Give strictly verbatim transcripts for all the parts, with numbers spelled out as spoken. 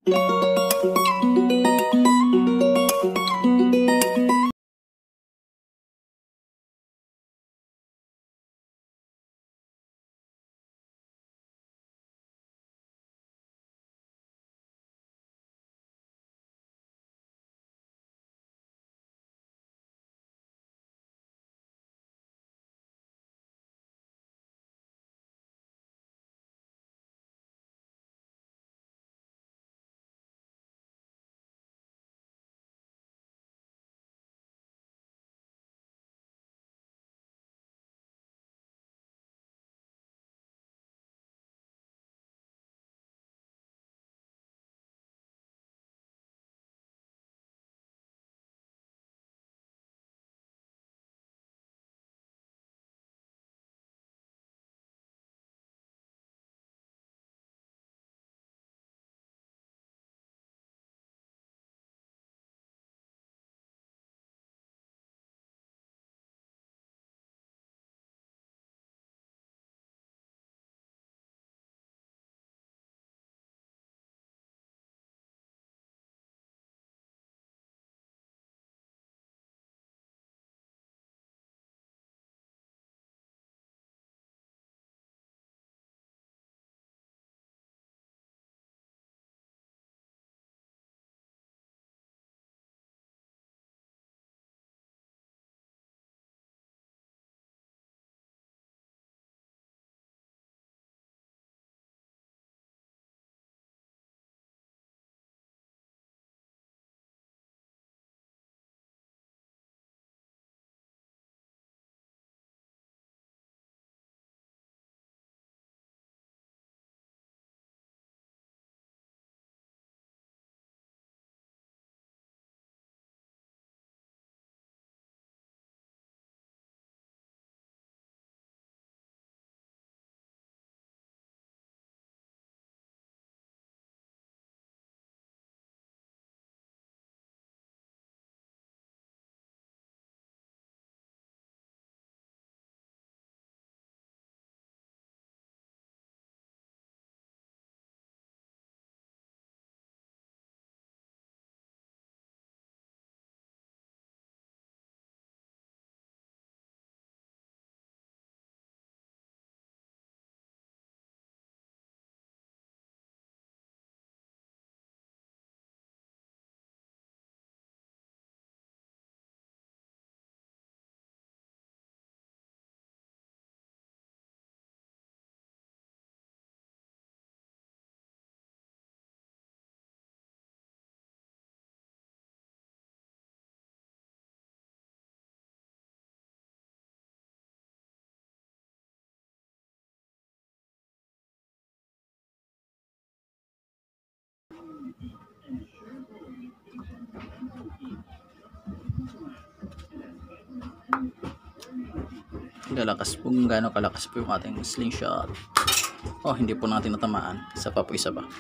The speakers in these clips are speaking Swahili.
Lalakas po, gaano kalakas po yung ating slingshot. Oh, hindi po natin natamaan. Isa pa po, isa pa.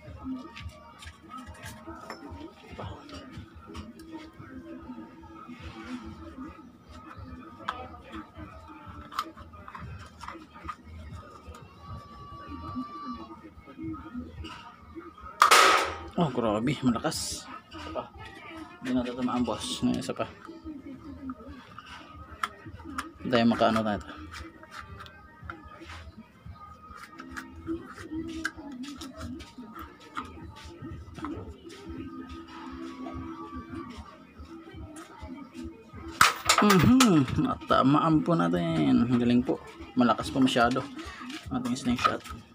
Oh, grabe, malakas. Isa pa. Hindi natatamaan, boss. Ngayon, isa pa. Hindi tayo makaano na ito. Mhm, natamaan po natin. Galing po. Malakas po masyado ating slingshot.